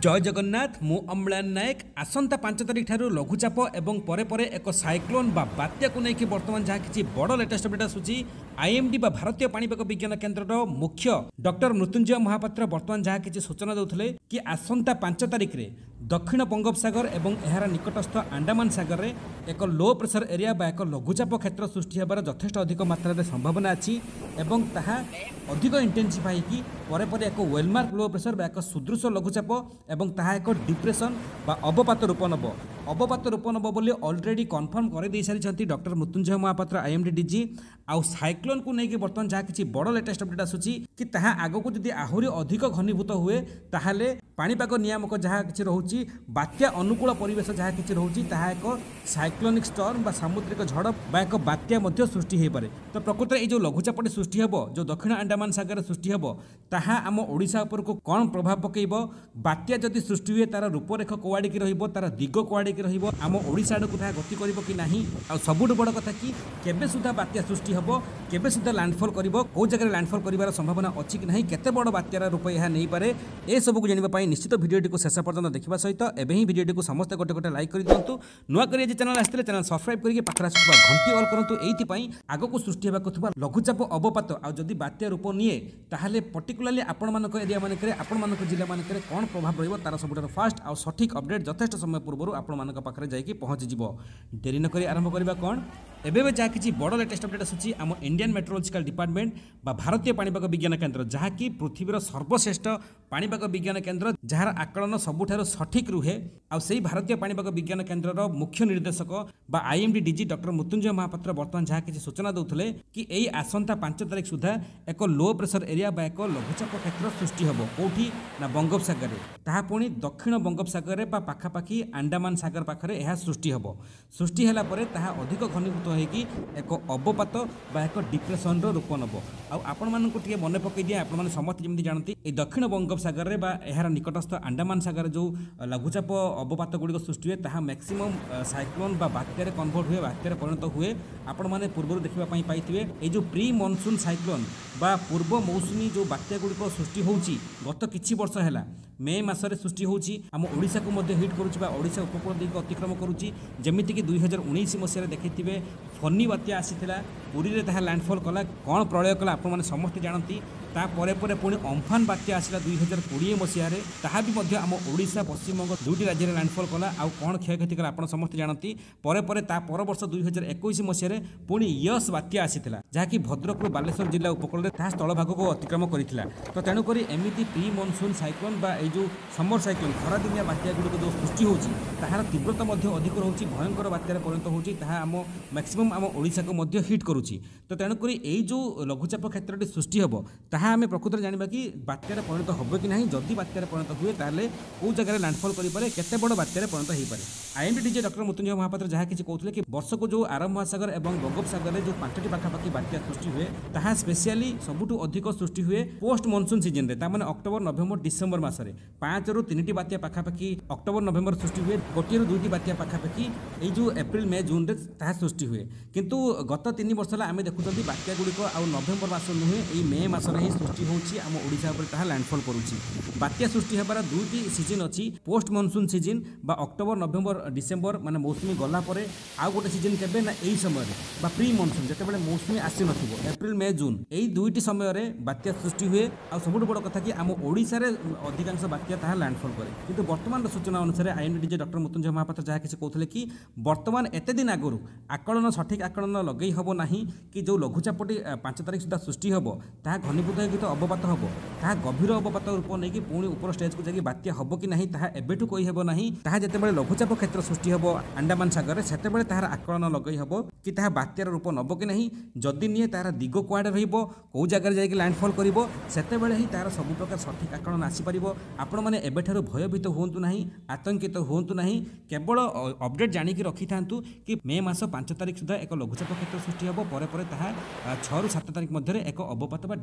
जय जगन्नाथ मु अम्लान नायक आसंता 5 तारिख ठारू लघुचाप एवं परे परे एक साइक्लोन बा बात्या को लेकिन बर्तमान जहाँ किसी बड़ लेटेस्ट अपडेट आसूची आईएमडी बा भारतीय पाणीपाग विज्ञान केन्द्र मुख्य डॉक्टर मृत्युंजय महापात्र बर्तमान जहाँ किसी सूचना देउथले कि आसंता 5 तारिख रे दक्षिण बंगोपसागर एवं एहार निकटस्थ अंडमान सागर रे एक लो प्रेशर एरिया बा एक लघुचाप क्षेत्र सृष्टि होबार यथेष्ट अधिक मात्रा संभावना अच्छी एवं ताहा अधिक इंटेंसिफाई की परे परे एक वेलमार्क लो प्रेशर बा एक सुदृश लघुचाप एवं ताहा एक डिप्रेशन बा अवपात रूप नब अवपात रूप नब बोली ऑलरेडी कन्फर्म कर दे सारी doctor Mrityunjay Mohapatra IMD DG आउ साइक्लोन को लेकिन बर्तमान जहाँ किसी बड़ लेटेस्ट अपडेट आसूची कि ताहा आगको जदि आहुरी अधिक घनीभूत हुए ताहाले पाणीपाग नियामक जहाँ किसी रोचे बात्या अनुकूल परिवेश जहाँ किसी रोचे ताहा एक साइक्लोनिक स्टर्म बा सामुद्रिक झड़ बा एक बात्या मध्य सृष्टि हो पारे। तो प्रकृत ये जो लघुचापटी सृष्टि हेब जो दक्षिण अंडमान सागर सृष्टि हेब ताहा आम ओडिशा उपर को कौन प्रभाव पकेब बात्या जदि सृष्टि हुए तार रूपरेख कौआड़िकी रहिबो तार दिग कौआड़िकी रहिबो आम ओडिशा आड़क ताहा गति करिबो कि नाही आ सबुठ बड़ कथा कि केबे सुधा बात्या सृष्टि हेब केबे सुधा लैंडफॉल करिबो को जगह लैंडफॉल करिवार संभावना अछि कि नाही केते बड़ बात्यार रूप यह नहीं पारे ए सब को जानिबा पई निश्चित भिडियोटी को शेष पर्यंत देखा सहित एवं ही भिडियोटी को समस्त गोटे गोटे लाइक कर दिंतु नुआ करी चैनल आसते चैनल सब्सक्राइब करके पाखर आसुवा घंटी ऑल करंतु एइथि आगको सृष्टि होबाक थुबा लघुचाप अवपात आ जदि बात्या रूप निए ताहले पर्टिकुलाली आपण मानक एरिया मानकरे आपण मानक जिला मानकरे कोन प्रभाव रहइबो तार सबुठार फास्ट आ सठिक अपडेट यथेष्ट समय पूर्व आपण मानक पाखरे जाइकी पहुंची जिवो। देरी न करी आरंभ करबा कोन एबे जहाँ किसी बड़ लेटेस्ट अपडेट आसूची आम इंडियन मेट्रोलॉजिकल डिपार्टमेंट बा भारतीय पाणीपाग विज्ञान केन्द्र जहाँ कि पृथ्वीर सर्वश्रेष्ठ पाणीपाग विज्ञान केन्द्र जार आकलन सबुठार सठिक रुहे आ भारतीय पाणीपाग विज्ञान केन्द्र मुख्य निर्देशक बा IMD DG doctor Mrityunjay Mohapatra बर्तमान जहाँ किसी सूचना देउथले कि एई आसंता 5 तारिख सुधा एक लो प्रेशर एरिया बा एक लघुचाप क्षेत्र सृष्टि होबो कोठी ना बंगोपसागर ताहा पुणी दक्षिण बंगोपसागर बा पाखापाखि अंडमान सागर पाखरे एहा सृष्टि होबो सृष्टि होला परे ताहा अधिक घनीभूत होगी एक अवपात बा एक डिप्रेशन रूप नब आपण मानक मन पकई दिए आपण समस्त जमी जानती ये दक्षिण बंगोपसागर रे बा एहार निकटस्थ अंडमान सागर जो लघुचाप अवपात गुड़िक सृष्टि हुए ताहा मैक्सिमम साइक्लोन बा बात्यार कन्वर्ट हुए बात्यार परिणत हुए आपण मैंने पूर्व देखा पाइथिबे ये जो प्री मनसून साइक्लोन बा पूर्व मौसुमी जो बात्या गुड़िक सृष्टि होउची गत किछि वर्ष हैला मे मासरे सृष्टि होउची आम ओडिशा को मध्य हिट करूची बा ओडिशा उपकूल दिग अतिक्रम करूची जेमिति कि 2019 मसीह देखिथिबे फनी बात्या आसीथिला पुरी रे ताहा लैंडफॉल कला कौन प्रलय कला आपण माने समस्त जानती ता परे परे पुणी अम्फान बात्या आसला 2020 मसीह ताहा भी मध्य आम ओडिशा पश्चिमबंग दुईटी राज्य में लैंडफॉल कला आउ कौन क्षयक्षति कला आपण समस्त जानती परे परे ता पर वर्ष 2021 मसीह पुणी यस बात्या आसीथिला जहाँकि भद्रक बालेश्वर जिला उपकूल ताहा स्थल भाग को अतिक्रम करिथिला। तो तेणुक एमती प्री मनसून साइक्लोन बा ए जो समर साइक्लोन खरादिनिया बात्या गुड़िक जो सृष्टि होची ताहार तीव्रता मध्य अधिक रोची भयंकर बात्यार परिणत होची ताहा आम मैक्सिमम आम ओडिशा को मध्य हिट करूची। तो तेणुक एई जो लघुचाप क्षेत्रटी सृष्टि होबो ताहा आम प्रकृत जानिबा कि बात्यार परिणत होबो कि नाही जदि बात्यार परिणत हुए ताहले को जगह लैंडफॉल करि पारे केते बड़ बात्यार परिणत हेई पारे। IMD DG doctor Mrityunjay Mohapatra जहाँ किसी कहते कि वर्ष को जो आरब महासागर और बंगोपसागर में जो 5टी पाखापाखि बात्या सृष्टि हुए ताहा स्पेशली सबुठु अधिक सृष्टि हुए पोस्ट मनसून सीजन रे तामाने अक्टोबर नवेम्बर डिसेम्बर मासरे 5 रु 3टी बात्या पाखापाखि अक्टोबर नवेम्बर सृष्टि हुए 1 रु 2टी बात्या पाखापाखि ए जो एप्रिल मे जून रे ताहा सृष्टि हुए किंतु गत 3 वर्ष ला आमे देखुछंती बात्या गुड़िक आ नवेम्बर मास नुहे ए मे मासरे ही सृष्टि होउची आम ओडिशा पर ताहा लैंडफॉल करूची। बात्या सृष्टि हेबार दुईटी सीजन अछि पोस्ट मनसून सीजन बा अक्टोबर नवेम्बर डिसेम्बर माने मौसुमी गला परे आउ गोटे सीजन केबे ना एई समय बा प्री मनसून जते बेले मौसुमी आसी नथिबो एप्रिल मे जून एई दुईटी समय रे बात्या सृष्टि हुए आ सबुठ बड़ कथा कि आम ओडिशा रे अधिकांश बात्या ताहा लैंडफॉल करे किंतु वर्तमान सूचना अनुसार IMD DG doctor Mrityunjay Mohapatra जहाँ किसी कहते कि वर्तमान एते दिन आगु आकलन सठिक आकलन लगई हबो नाही कि जो लघुचापटी 5 तारिख सुधा सृष्टि हबो ताहा घनीभूत होगी तो अवपात हबो ताहा गभीर अवपात रूप नहीं कि पुणी ऊपर स्टेज को जाकि बात्या हबो कि नाही ताहा एबेठु कहि हबो नाही ताहा जते बेले लघुचाप क्षेत्र सृष्टि हबो अंडमान सागर रे सेते बेले ताहार आकलन लगई हबो कि ताहा बात्यार रूप नबो कि नाही जदि निये ताहार दिग कुआडे रहिबो को जगह जाकि लैंडफॉल करिवो सेते बेले ही ताहार सब प्रकार सठिक आकलन आसी परिबो। आपण माने एबेठारु भयभीत होंतु नाही आतंकित होंतु नाही केवल अपडेट जानि कि रखि थांतु कि मे मास 5 तारिख सुधा एक लघुचाप क्षेत्र सृष्टि हबो परे परे ताहा 6 रु 7 तारिख मध्य एक अवपात बा डिप्रेशन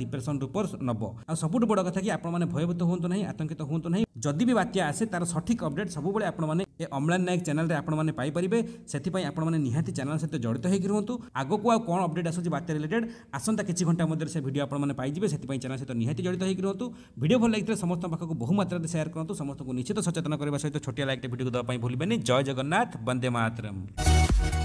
रूप नब आ सबुठ बड़ कथा कि आपण भयभीत हूँ ना आतंकित हूँ ना जदि भी बात्या आसे तार सठिक अपडेट सब आपण ए अम्लान नायक चैनल आपण पाइपर से आपण निहाती चैनल सहित जड़ित होकर रुहतु आगक आउ कौन अपडेट आसूँ बात्या रिलेटेड आसंता किसी घंटा मध्य से वीडियो आपण पाइबे से चैनल सहित निहाती जड़ित होकर रुहतु वीडियो भल लगे समस्त पाखक बहुमात्रा सेयार करूँ समस्त को निश्चित सचेतन करने सहित छोटिया लाइक वीडियो को देवाई भूलें जय जगन्नाथ वंदे मातरम।